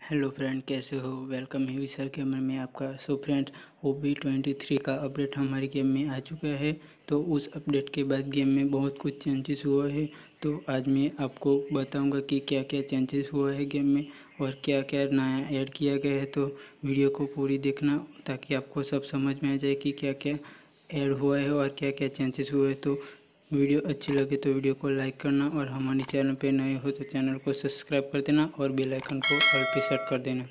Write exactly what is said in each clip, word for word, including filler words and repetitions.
Hello friend, कैसे हो। Welcome है विशाल गेमर में आपका। So friends, O B twenty three का अपडेट हमारे गेम में आ चुका है। तो उस अपडेट के बाद गेम में बहुत कुछ चेंजेस हुआ है। तो आज मैं आपको बताऊंगा कि क्या क्या चेंजेस हुआ है गेम में और क्या क्या नया ऐड किया गया है। तो वीडियो को पूरी देखना ताकि आपको सब समझ में आ जाए कि क्या क्या ऐड हुआ है और क्या क्या चेंजेस हुए हैं। तो वीडियो अच्छी लगे तो वीडियो को लाइक करना और हमारे चैनल पे नए हो तो चैनल को सब्सक्राइब कर देना और बेल आइकन को ऑल पे सेट कर देना।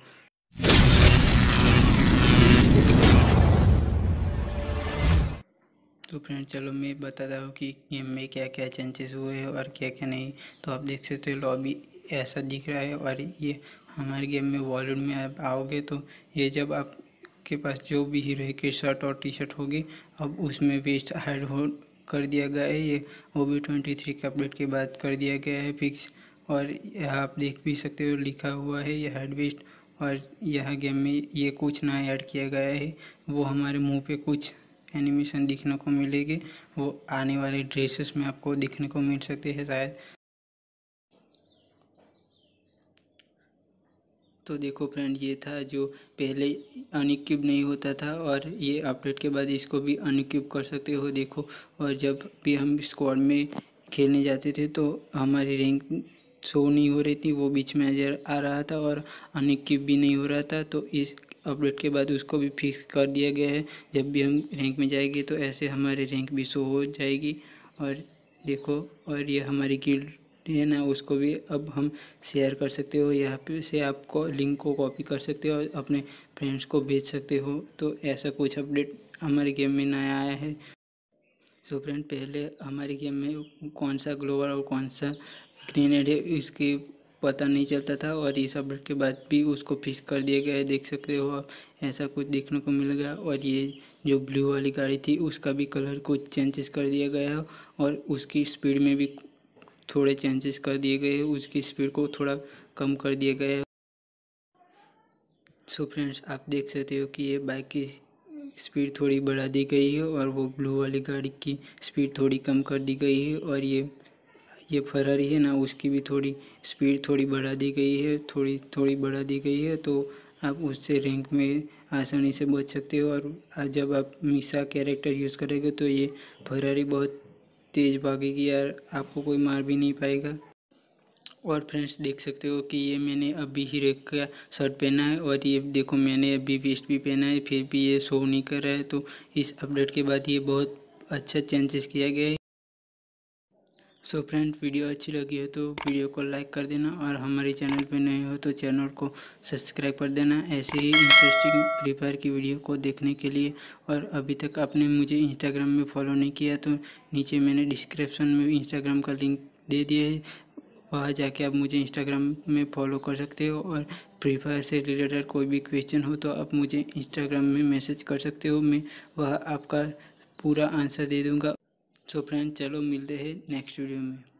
तो फ्रेंड, चलो मैं बताता हूँ कि गेम में क्या क्या चेंजेस हुए हैं और क्या क्या नहीं। तो आप देख सकते हो लॉबी ऐसा दिख रहा है और ये हमारे गेम में वॉल्यूम में आप आओगे तो ये जब आपके पास जो भी हीरो की शर्ट और टी शर्ट होगी अब उसमें वेस्ट हाइड हो कर दिया गया है। ये ओ बी ट्वेंटी थ्री के अपडेट के बाद कर दिया गया है फिक्स। और यहाँ आप देख भी सकते हो लिखा हुआ है ये हेड वेस्ट। और यह गेम में ये कुछ नया ऐड किया गया है, वो हमारे मुंह पे कुछ एनिमेशन दिखने को मिलेगी। वो आने वाले ड्रेसेस में आपको दिखने को मिल सकते हैं शायद। तो देखो फ्रेंड, ये था जो पहले अनइक्विप नहीं होता था और ये अपडेट के बाद इसको भी अनइक्विप कर सकते हो। देखो, और जब भी हम स्क्वाड में खेलने जाते थे तो हमारी रैंक शो नहीं हो रही थी, वो बीच में नज़र आ रहा था और अनइक्विप भी नहीं हो रहा था। तो इस अपडेट के बाद उसको भी फिक्स कर दिया गया है। जब भी हम रैंक में जाएंगे तो ऐसे हमारी रैंक भी शो हो जाएगी। और देखो, और ये हमारी गिल्ड है ना, उसको भी अब हम शेयर कर सकते हो। यहाँ पे से आपको लिंक को कॉपी कर सकते हो और अपने फ्रेंड्स को भेज सकते हो। तो ऐसा कुछ अपडेट हमारे गेम में नया आया है। सो फ्रेंड, पहले हमारे गेम में कौन सा ग्लोवर और कौन सा ग्रेनेड है इसके पता नहीं चलता था और इस अपडेट के बाद भी उसको फिक्स कर दिया गया है। देख सकते हो आप, ऐसा कुछ देखने को मिल गया। और ये जो ब्लू वाली गाड़ी थी उसका भी कलर कुछ चेंजेस कर दिया गया है और उसकी स्पीड में भी थोड़े चेंजेस कर दिए गए हैं। उसकी स्पीड को थोड़ा कम कर दिया गया है। सो फ्रेंड्स, आप देख सकते हो कि ये बाइक की स्पीड थोड़ी बढ़ा दी गई है और वो ब्लू वाली गाड़ी की स्पीड थोड़ी कम कर दी गई है। और ये ये फरारी है ना, उसकी भी थोड़ी स्पीड थोड़ी बढ़ा दी गई है, थोड़ी थोड़ी बढ़ा दी गई है। तो आप उससे रैंक में आसानी से बच सकते हो। और जब आप मिसा कैरेक्टर यूज़ करेंगे तो ये फरारी बहुत तेज़ भागेगी यार, आपको कोई मार भी नहीं पाएगा। और फ्रेंड्स, देख सकते हो कि ये मैंने अभी हीरो का शर्ट पहना है और ये देखो मैंने अभी वेस्ट भी पहना है, फिर भी ये शो नहीं कर रहा है। तो इस अपडेट के बाद ये बहुत अच्छा चेंजेस किया गया है। सो फ्रेंड, वीडियो अच्छी लगी हो तो वीडियो को लाइक कर देना और हमारे चैनल पे नए हो तो चैनल को सब्सक्राइब कर देना ऐसे ही इंटरेस्टिंग फ्री फायर की वीडियो को देखने के लिए। और अभी तक आपने मुझे इंस्टाग्राम में फॉलो नहीं किया तो नीचे मैंने डिस्क्रिप्शन में इंस्टाग्राम का लिंक दे दिया है, वहाँ जाके आप मुझे इंस्टाग्राम में फॉलो कर सकते हो। और फ्री फायर से रिलेटेड कोई भी क्वेश्चन हो तो आप मुझे इंस्टाग्राम में मैसेज कर सकते हो, मैं वह आपका पूरा आंसर दे दूँगा। सो फ्रेंड, चलो मिलते हैं नेक्स्ट वीडियो में।